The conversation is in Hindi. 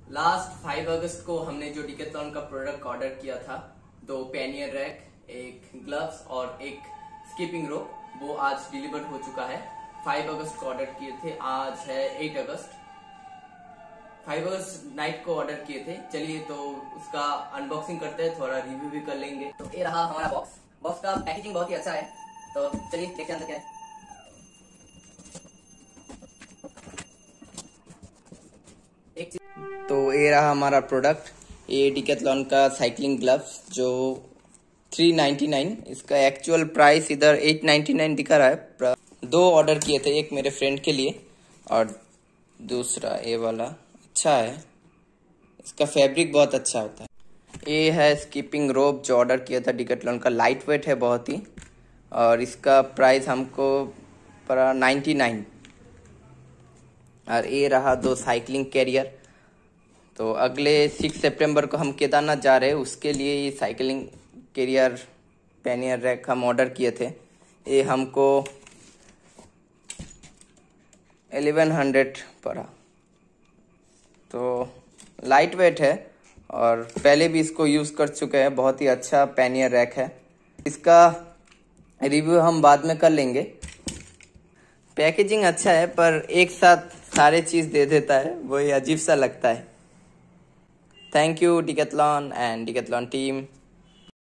लास्ट 5 अगस्त को हमने जो डिकैथलॉन का प्रोडक्ट ऑर्डर किया था, 2 पैनियर रैक, एक ग्लव्स और एक स्कीपिंग रोप, वो आज डिलीवर हो चुका है। 5 अगस्त को ऑर्डर किए थे, आज है 8 अगस्त। 5 अगस्त नाइट को ऑर्डर किए थे। चलिए तो उसका अनबॉक्सिंग करते हैं, थोड़ा रिव्यू भी कर लेंगे। तो ये रहा हमारा बॉक्स। बॉक्स का पैकेजिंग बहुत ही अच्छा है, तो चलिए देखते हैं अंदर क्या है। तो ये रहा हमारा प्रोडक्ट, ये डिकैथलॉन का साइकिलिंग ग्लव्स जो 399, इसका एक्चुअल प्राइस इधर 899 दिखा रहा है। 2 ऑर्डर किए थे, एक मेरे फ्रेंड के लिए और दूसरा ये वाला। अच्छा है, इसका फैब्रिक बहुत अच्छा होता है। ये है स्कीपिंग रोप जो ऑर्डर किया था डिकैथलॉन का, लाइट वेट है बहुत ही, और इसका प्राइस हमको पड़ा 99। और ये रहा 2 साइकिलिंग कैरियर। तो अगले 6 सितंबर को हम केदारनाथ जा रहे हैं, उसके लिए ये साइकिलिंग कैरियर पैनियर रैक हम ऑर्डर किए थे। ये हमको 1100 पड़ा। तो लाइट वेट है और पहले भी इसको यूज़ कर चुके हैं, बहुत ही अच्छा पैनियर रैक है। इसका रिव्यू हम बाद में कर लेंगे। पैकेजिंग अच्छा है, पर एक साथ सारे चीज़ दे देता है, वही अजीब सा लगता है। Thank you Decathlon and Decathlon team.